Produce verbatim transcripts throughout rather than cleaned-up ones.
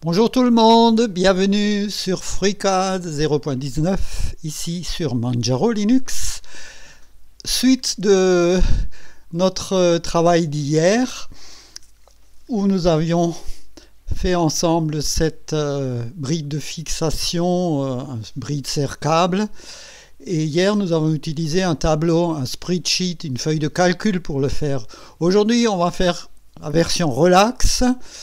Bonjour tout le monde, bienvenue sur FreeCAD zéro point dix-neuf, ici sur Manjaro Linux. Suite de notre travail d'hier, où nous avions fait ensemble cette euh, bride de fixation, euh, un bride serre-câble. Et hier, nous avons utilisé un tableau, un spreadsheet, une feuille de calcul pour le faire. Aujourd'hui, on va faire la version relax.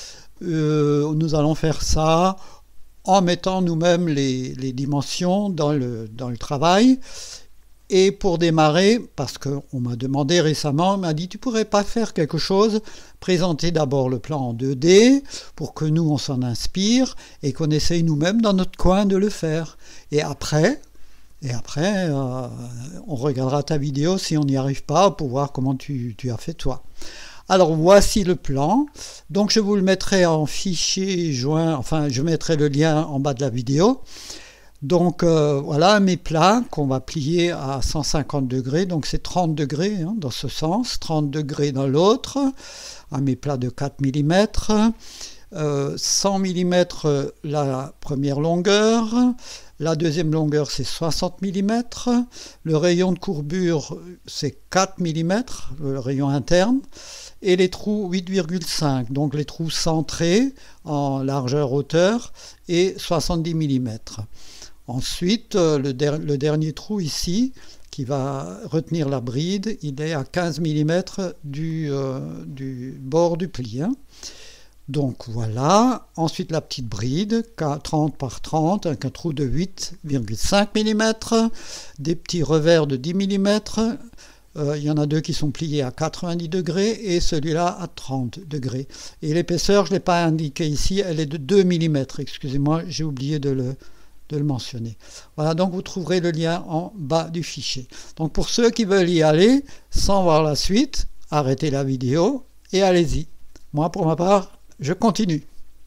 Euh, nous allons faire ça en mettant nous-mêmes les, les dimensions dans le, dans le travail. Et pour démarrer, parce qu'on m'a demandé récemment, on m'a dit, tu pourrais pas faire quelque chose, présenter d'abord le plan en deux D, pour que nous on s'en inspire, et qu'on essaye nous-mêmes dans notre coin de le faire. Et après, et après euh, on regardera ta vidéo si on n'y arrive pas, pour voir comment tu, tu as fait toi. Alors voici le plan, donc je vous le mettrai en fichier joint, enfin je mettrai le lien en bas de la vidéo. Donc euh, voilà mes plats qu'on va plier à cent cinquante degrés, donc c'est trente degrés hein, dans ce sens, trente degrés dans l'autre, à mes plats de quatre millimètres, euh, cent millimètres la première longueur, la deuxième longueur c'est soixante millimètres, le rayon de courbure c'est quatre millimètres, le rayon interne, et les trous huit virgule cinq, donc les trous centrés en largeur hauteur et soixante-dix millimètres. Ensuite, le, der le dernier trou ici, qui va retenir la bride, il est à quinze millimètres du, euh, du bord du pli. Hein. Donc voilà, ensuite la petite bride, trente par trente, avec un trou de huit virgule cinq millimètres, des petits revers de dix millimètres, euh, il y en a deux qui sont pliés à quatre-vingt-dix degrés et celui-là à trente degrés. Et l'épaisseur, je ne l'ai pas indiqué ici, elle est de deux millimètres, excusez-moi, j'ai oublié de le... de le mentionner. Voilà, donc vous trouverez le lien en bas du fichier. Donc pour ceux qui veulent y aller, sans voir la suite, arrêtez la vidéo et allez-y. Moi, pour ma part, je continue.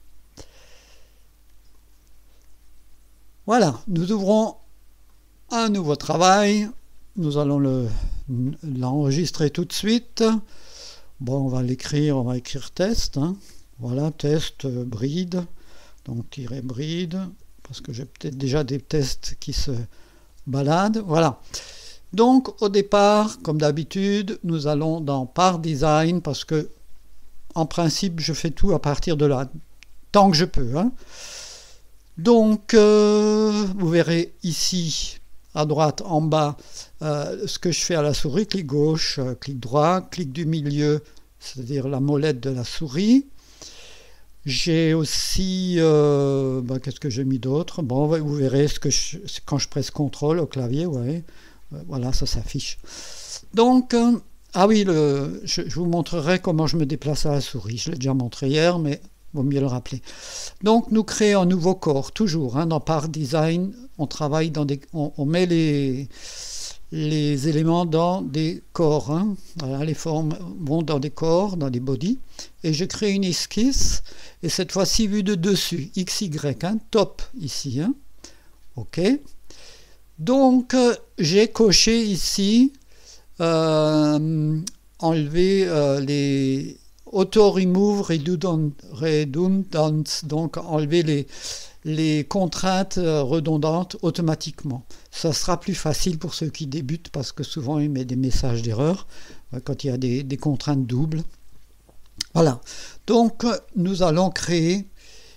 Voilà, nous ouvrons un nouveau travail. Nous allons le, l'enregistrer tout de suite. Bon, on va l'écrire, on va écrire test. Hein. Voilà, test, euh, bride. Donc, tirer bride. Parce que j'ai peut-être déjà des tests qui se baladent. Voilà. Donc, au départ, comme d'habitude, nous allons dans Part Design, parce que, en principe, je fais tout à partir de là, tant que je peux. Hein. Donc, euh, vous verrez ici, à droite, en bas, euh, ce que je fais à la souris. Clic gauche, euh, clic droit, clic du milieu, c'est-à-dire la molette de la souris. J'ai aussi, euh, ben, qu'est-ce que j'ai mis d'autre? Bon, vous verrez ce que je, quand je presse contrôle au clavier, ouais, euh, voilà, ça s'affiche. Donc, euh, ah oui, le, je, je vous montrerai comment je me déplace à la souris. Je l'ai déjà montré hier, mais il vaut mieux le rappeler. Donc, nous créons un nouveau corps, toujours, hein, dans Part Design, on travaille dans des, on, on met les, les éléments dans des corps, hein. Voilà, les formes vont dans des corps, dans des bodies, et je crée une esquisse, et cette fois-ci vue de dessus, X Y, hein, top ici, hein. Ok. Donc euh, j'ai coché ici, euh, enlever euh, les auto remove redundant, redundant, donc enlever les les contraintes redondantes automatiquement. Ça sera plus facile pour ceux qui débutent parce que souvent ils mettent des messages d'erreur quand il y a des, des contraintes doubles. Voilà. Donc nous allons créer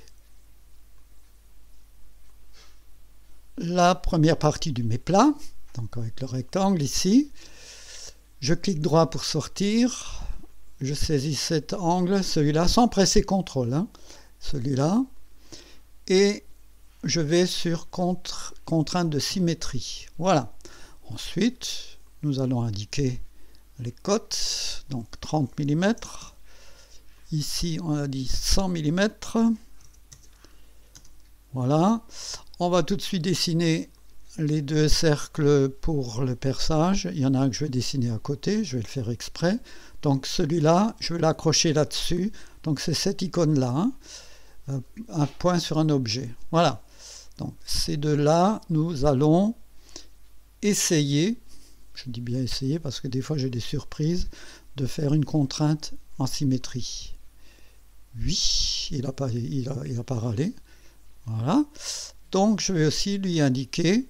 la première partie du méplat, donc avec le rectangle ici. Je clique droit pour sortir. Je saisis cet angle, celui-là, sans presser contrôle, hein, celui-là. Et je vais sur contre, contrainte de symétrie. Voilà. Ensuite, nous allons indiquer les cotes, donc trente millimètres. Ici, on a dit cent millimètres. Voilà. On va tout de suite dessiner les deux cercles pour le perçage. Il y en a un que je vais dessiner à côté, je vais le faire exprès. Donc celui-là, je vais l'accrocher là-dessus. Donc c'est cette icône-là. Hein. Un point sur un objet. Voilà. Donc ces deux-là, nous allons essayer, je dis bien essayer parce que des fois j'ai des surprises, de faire une contrainte en symétrie. Oui, il n'a pas, il a, il a pas râlé. Voilà. Donc je vais aussi lui indiquer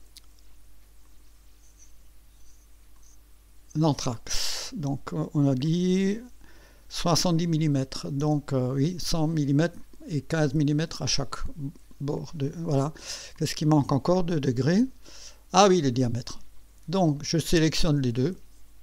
l'anthrax. Donc on a dit soixante-dix millimètres. Donc euh, oui, cent millimètres et quinze millimètres à chaque bord. De, voilà. Qu'est-ce qui manque encore? Deux degrés. Ah oui, le diamètre. Donc je sélectionne les deux.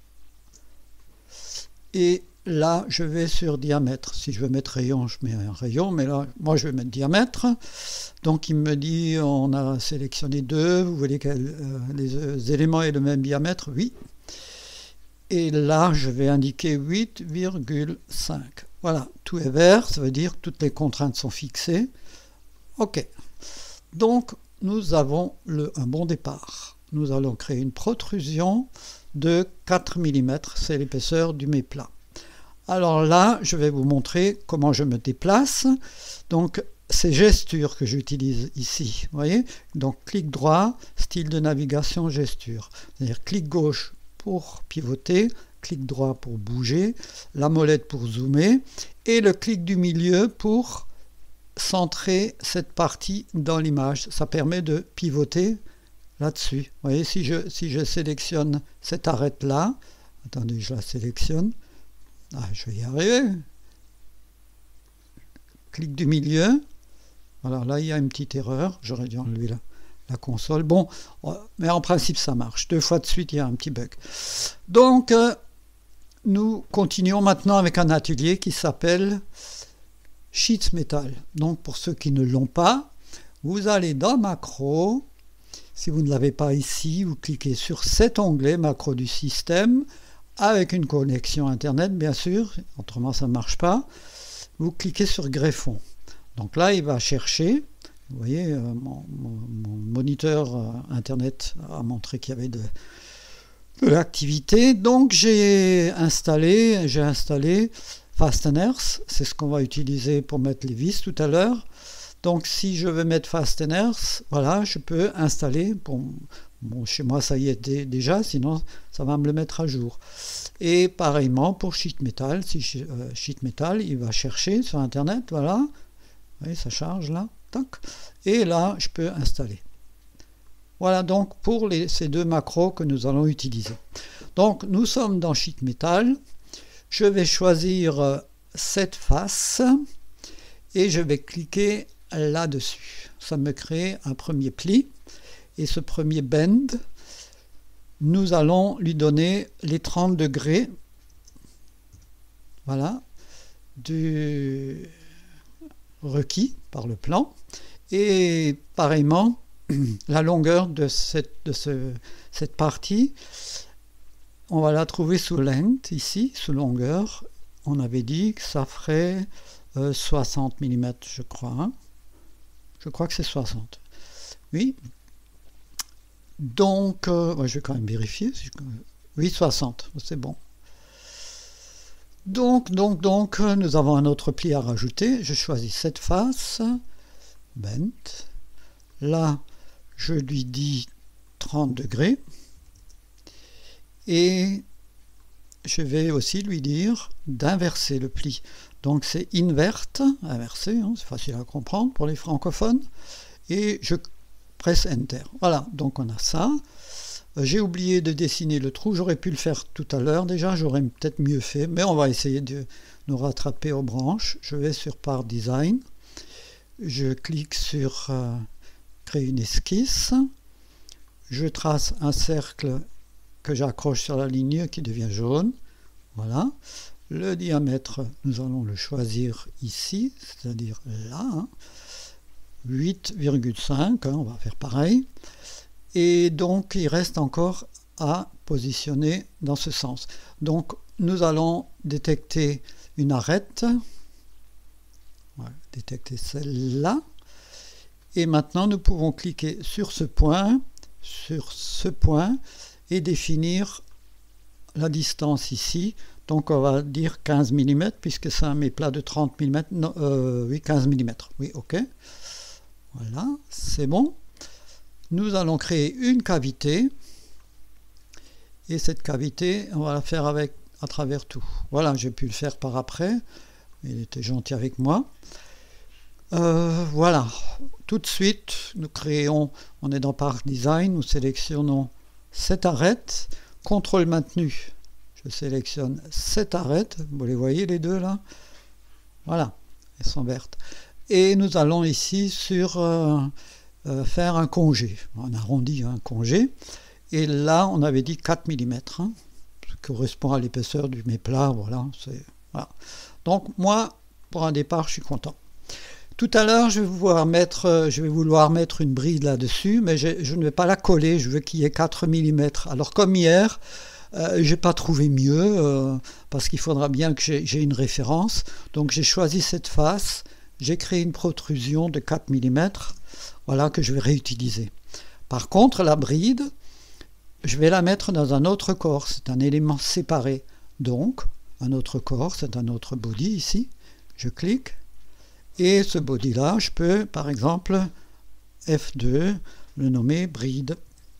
Et là, je vais sur diamètre. Si je veux mettre rayon, je mets un rayon. Mais là, moi, je vais mettre diamètre. Donc, il me dit, on a sélectionné deux. Vous voulez que euh, les euh, éléments aient le même diamètre? Oui. Et là, je vais indiquer huit virgule cinq. Voilà, tout est vert. Ça veut dire que toutes les contraintes sont fixées. OK. Donc, nous avons le, un bon départ. Nous allons créer une protrusion de quatre millimètres, c'est l'épaisseur du méplat. Alors là, je vais vous montrer comment je me déplace. Donc, ces gestures que j'utilise ici, vous voyez? Donc, clic droit, style de navigation, gesture. C'est-à-dire clic gauche pour pivoter, clic droit pour bouger, la molette pour zoomer, et le clic du milieu pour centrer cette partie dans l'image. Ça permet de pivoter là-dessus. Vous voyez, si je, si je sélectionne cette arête-là, attendez, je la sélectionne, ah, je vais y arriver, clic du milieu, voilà, là il y a une petite erreur, j'aurais dû enlever la, la console, bon, mais en principe ça marche, deux fois de suite il y a un petit bug. Donc, euh, nous continuons maintenant avec un atelier qui s'appelle Sheet Metal. Donc, pour ceux qui ne l'ont pas, vous allez dans Macro. Si vous ne l'avez pas ici, vous cliquez sur cet onglet macro du système avec une connexion internet bien sûr, autrement ça ne marche pas. Vous cliquez sur greffon. Donc là il va chercher, vous voyez euh, mon, mon, mon moniteur euh, internet a montré qu'il y avait de, de l'activité. Donc j'ai installé, j'ai installé Fasteners, c'est ce qu'on va utiliser pour mettre les vis tout à l'heure. Donc si je veux mettre Fasteners, voilà, je peux installer, bon, bon chez moi ça y est déjà, sinon ça va me le mettre à jour. Et pareillement pour Sheet Metal, si je, euh, Sheet Metal, il va chercher sur internet, voilà, vous voyez, ça charge là, tac, et là je peux installer. Voilà donc pour les, ces deux macros que nous allons utiliser. Donc nous sommes dans Sheet Metal, je vais choisir euh, cette face et je vais cliquer là-dessus. Ça me crée un premier pli et ce premier bend, nous allons lui donner les trente degrés, voilà, du requis par le plan, et pareillement la longueur de cette, de ce, cette partie, on va la trouver sous length ici, sous longueur. On avait dit que ça ferait euh, soixante millimètres, je crois. Hein. Je crois que c'est soixante. Oui. Donc, euh, ouais, je vais quand même vérifier. Si je... Oui, soixante, c'est bon. Donc, donc, donc, nous avons un autre pli à rajouter. Je choisis cette face, bent. Là, je lui dis trente degrés. Et je vais aussi lui dire d'inverser le pli. Donc c'est invert, inversé, hein, c'est facile à comprendre pour les francophones. Et je presse Enter. Voilà, donc on a ça. J'ai oublié de dessiner le trou, j'aurais pu le faire tout à l'heure déjà, j'aurais peut-être mieux fait, mais on va essayer de nous rattraper aux branches. Je vais sur Part Design, je clique sur euh, Créer une esquisse, je trace un cercle que j'accroche sur la ligne qui devient jaune, voilà. Le diamètre, nous allons le choisir ici, c'est-à-dire là, hein. huit virgule cinq, hein, on va faire pareil. Et donc, il reste encore à positionner dans ce sens. Donc, nous allons détecter une arête. Voilà, détecter celle-là. Et maintenant, nous pouvons cliquer sur ce point, sur ce point, et définir la distance ici. Donc, on va dire quinze millimètres, puisque c'est un méplat de trente millimètres. Non, euh, oui, quinze millimètres. Oui, ok. Voilà, c'est bon. Nous allons créer une cavité. Et cette cavité, on va la faire avec, à travers tout. Voilà, j'ai pu le faire par après. il était gentil avec moi. Euh, voilà, tout de suite, nous créons, on est dans Park Design, nous sélectionnons cette arête, contrôle maintenu. Je sélectionne cette arête, vous les voyez les deux là? Voilà, elles sont vertes. Et nous allons ici sur euh, euh, faire un congé. On arrondit un congé. Et là, on avait dit quatre millimètres, hein, ce qui correspond à l'épaisseur du méplat. Voilà, voilà. Donc moi, pour un départ, je suis content. Tout à l'heure, je vais vouloir mettre, je vais vouloir mettre une bride là-dessus, mais je, je ne vais pas la coller. Je veux qu'il y ait quatre millimètres. Alors comme hier, Euh, je n'ai pas trouvé mieux euh, parce qu'il faudra bien que j'ai une référence. Donc j'ai choisi cette face, j'ai créé une protrusion de quatre millimètres, voilà, que je vais réutiliser. Par contre, la bride, je vais la mettre dans un autre corps, c'est un élément séparé. Donc, un autre corps, c'est un autre body ici. Je clique et ce body-là, je peux par exemple F deux le nommer bride.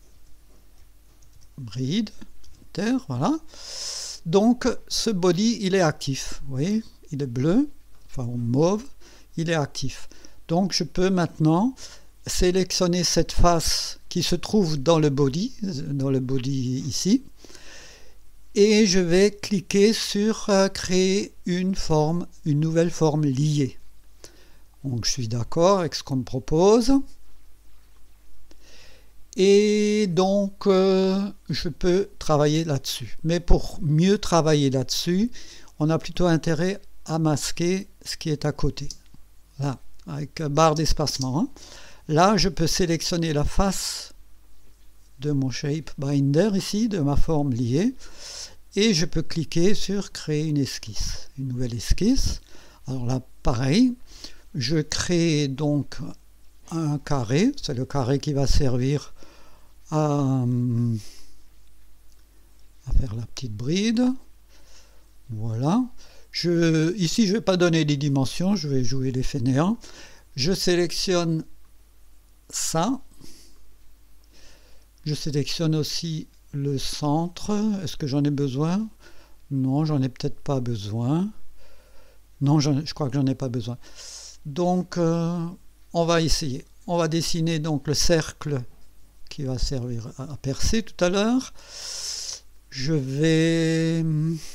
Bride. Voilà. Donc ce body il est actif, vous voyez, il est bleu, enfin mauve, il est actif. Donc je peux maintenant sélectionner cette face qui se trouve dans le body, dans le body ici, et je vais cliquer sur euh, créer une forme, une nouvelle forme liée. Donc je suis d'accord avec ce qu'on me propose. Et donc, euh, je peux travailler là-dessus. Mais pour mieux travailler là-dessus, on a plutôt intérêt à masquer ce qui est à côté. Là, avec barre d'espacement. Hein. Là, je peux sélectionner la face de mon shape binder ici, de ma forme liée. Et je peux cliquer sur créer une esquisse. Une nouvelle esquisse. Alors là, pareil, je crée donc un carré. C'est le carré qui va servir À, à faire la petite bride. Voilà. Je, ici, je ne vais pas donner les dimensions, je vais jouer les fainéants. Je sélectionne ça. Je sélectionne aussi le centre. Est-ce que j'en ai besoin? Non, j'en ai peut-être pas besoin. Non, je crois que j'en ai pas besoin. Donc, euh, on va essayer. On va dessiner donc le cercle qui va servir à percer tout à l'heure. Je vais...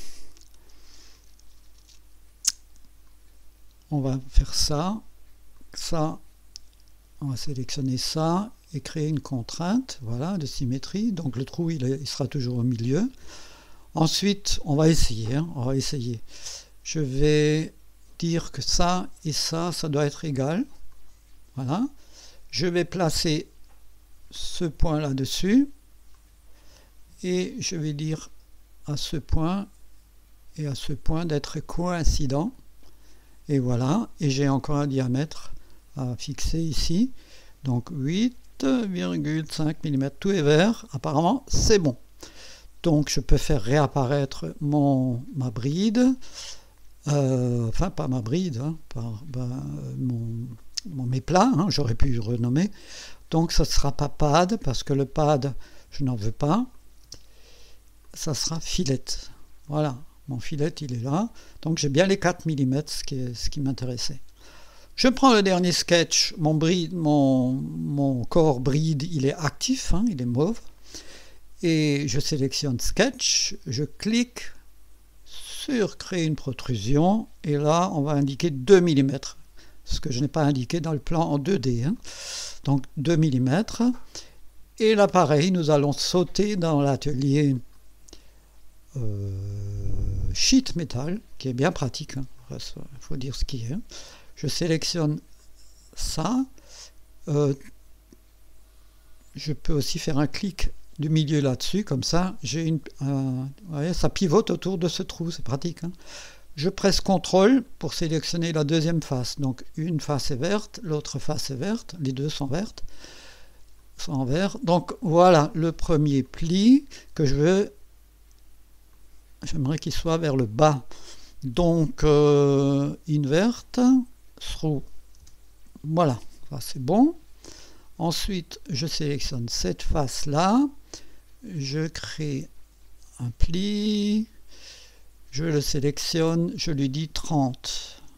On va faire ça. Ça, on va sélectionner ça et créer une contrainte, voilà, de symétrie. Donc le trou, il, est, il sera toujours au milieu. Ensuite, on va essayer. Hein, on va essayer. Je vais dire que ça et ça, ça doit être égal. Voilà. Je vais placer ce point là-dessus et je vais dire à ce point et à ce point d'être coïncident et voilà, et j'ai encore un diamètre à fixer ici, donc huit virgule cinq millimètres, tout est vert, apparemment c'est bon. Donc je peux faire réapparaître mon, ma bride, euh, enfin pas ma bride, hein, par, ben, mon, mon méplat, hein, j'aurais pu le renommer. Donc ça ne sera pas pad, parce que le pad, je n'en veux pas. Ça sera filette. Voilà, mon filet, il est là. Donc j'ai bien les quatre millimètres, ce qui, est, ce qui m'intéressait. Je prends le dernier sketch. Mon, bride, mon, mon corps bride, il est actif, hein, il est mauve. Et je sélectionne Sketch. Je clique sur Créer une protrusion. Et là, on va indiquer deux millimètres. Ce que je n'ai pas indiqué dans le plan en deux D. Hein. Donc deux millimètres. Et là, pareil, nous allons sauter dans l'atelier euh, sheet metal, qui est bien pratique. Il hein. faut dire ce qui est. Je sélectionne ça. Euh, je peux aussi faire un clic du milieu là-dessus, comme ça, j'ai une, euh, vous voyez, ça pivote autour de ce trou, c'est pratique. Hein. Je presse contrôle pour sélectionner la deuxième face. Donc une face est verte, l'autre face est verte, les deux sont vertes, sont en vert. Donc voilà le premier pli que je veux. J'aimerais qu'il soit vers le bas. Donc euh, invert, through. Voilà, ça c'est bon. Ensuite, je sélectionne cette face-là. Je crée un pli. Je le sélectionne, je lui dis trente.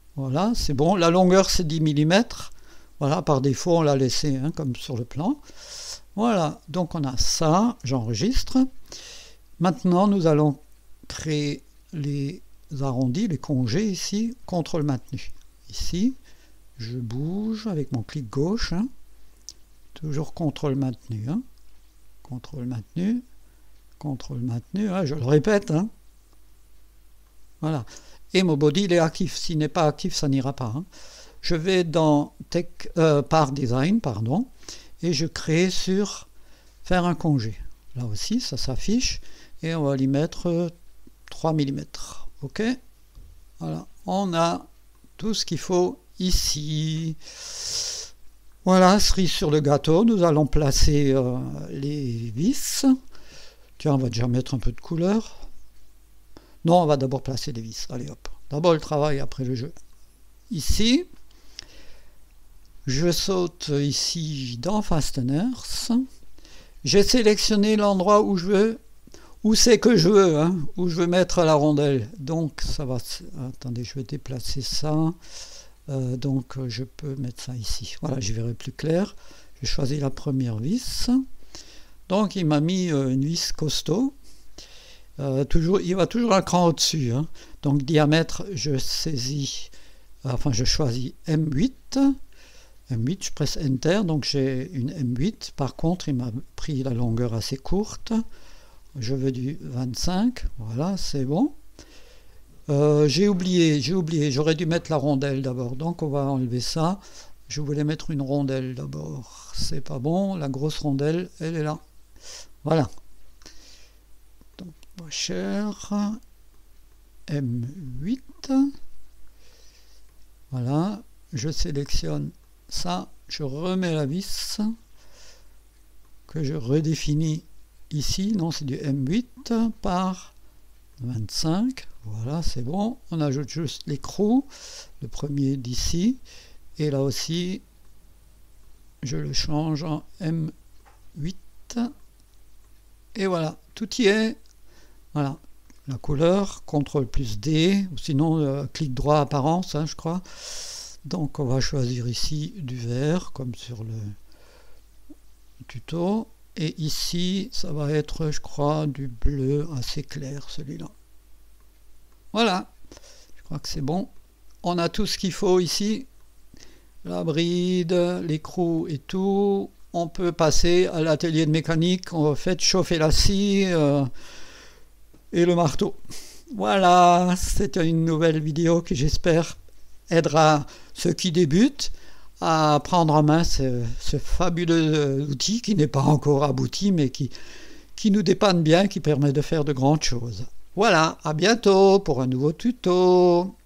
Voilà, c'est bon. La longueur, c'est dix millimètres. Voilà, par défaut, on l'a laissé hein, comme sur le plan. Voilà, donc on a ça, j'enregistre. Maintenant, nous allons créer les arrondis, les congés ici, contrôle maintenu. Ici, je bouge avec mon clic gauche, hein. Toujours contrôle maintenu, hein. Contrôle maintenu, contrôle maintenu, hein, je le répète. Hein. Voilà. Et mon body, il est actif. S'il n'est pas actif, ça n'ira pas. Hein. Je vais dans Tech, euh, Part Design, pardon, et je crée sur faire un congé. Là aussi, ça s'affiche, et on va lui mettre trois millimètres. OK? Voilà. On a tout ce qu'il faut ici. Voilà, cerise sur le gâteau. Nous allons placer euh, les vis. Tiens, on va déjà mettre un peu de couleur. Non, on va d'abord placer les vis. Allez hop. D'abord le travail, après le jeu. Ici, je saute ici dans Fasteners. J'ai sélectionné l'endroit où je veux, où c'est que je veux, hein, où je veux mettre la rondelle. Donc ça va. Attendez, je vais déplacer ça. Euh, donc je peux mettre ça ici. Voilà, j'y verrai plus clair. J'ai choisi la première vis. Donc il m'a mis euh, une vis costaud. Euh, toujours, il va toujours un cran au-dessus. Hein. Donc diamètre, je saisis, enfin je choisis M huit. M huit, je presse Enter, donc j'ai une M huit. Par contre, il m'a pris la longueur assez courte. Je veux du vingt-cinq. Voilà, c'est bon. Euh, j'ai oublié, j'ai oublié, j'aurais dû mettre la rondelle d'abord. Donc on va enlever ça. Je voulais mettre une rondelle d'abord. C'est pas bon, la grosse rondelle, elle est là. Voilà. Donc, washer, M huit. Voilà, je sélectionne ça, je remets la vis que je redéfinis ici. Non, c'est du M huit par vingt-cinq. Voilà, c'est bon. On ajoute juste l'écrou, le premier d'ici. Et là aussi, je le change en M huit. Et voilà, tout y est. Voilà, la couleur, contrôle plus D, ou sinon euh, clic droit apparence, hein, je crois. Donc on va choisir ici du vert, comme sur le tuto. Et ici, ça va être, je crois, du bleu assez clair, celui-là. Voilà, je crois que c'est bon. On a tout ce qu'il faut ici. La bride, l'écrou et tout. On peut passer à l'atelier de mécanique. On va faire chauffer la scie euh, et le marteau. Voilà, c'était une nouvelle vidéo qui j'espère aidera ceux qui débutent à prendre en main ce, ce fabuleux outil qui n'est pas encore abouti mais qui, qui nous dépanne bien, qui permet de faire de grandes choses. Voilà, à bientôt pour un nouveau tuto.